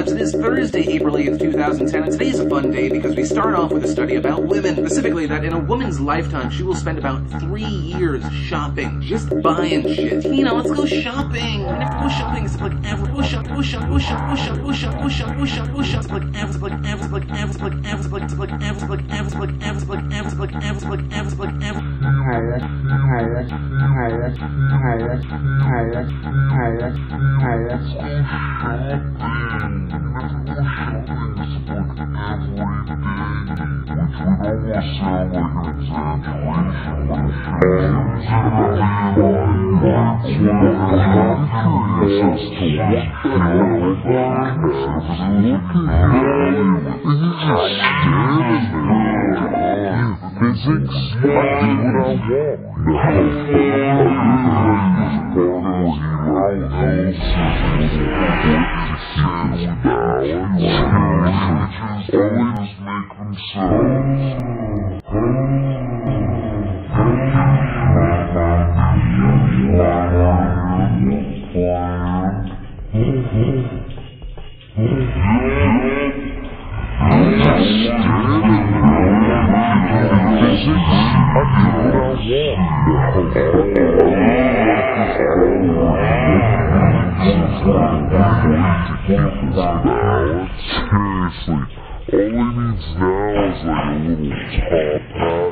Apocalypse. It is Thursday, April 8th, 2010, and today is a fun day because we start off with a study about women. Specifically, that in a woman's lifetime, she will spend about 3 years shopping. Just buying shit. Tina, let's go shopping! We never go shopping, it's like ever. Go shop, go shop, go shop, go shop, go shop, go shop, go shop, go shop. It's like ever, like ever, like ever, like ever, like ever, like ever, like ever, like ever, like ever, like ever, like ever, like ever. Physics, I do what I always make seriously, all he needs now is like a little top hat,